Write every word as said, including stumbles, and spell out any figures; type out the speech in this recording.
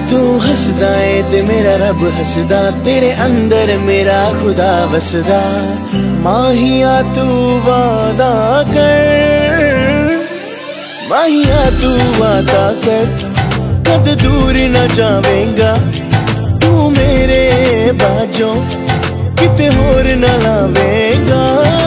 तू हसदा है ते मेरा रब हसदा, तेरे अंदर मेरा खुदा वसदा। माहिया तू वादा कर, माहिया तू वादा कर, कद दूर न जावेगा तू मेरे बाजों, किते होर न लावेगा।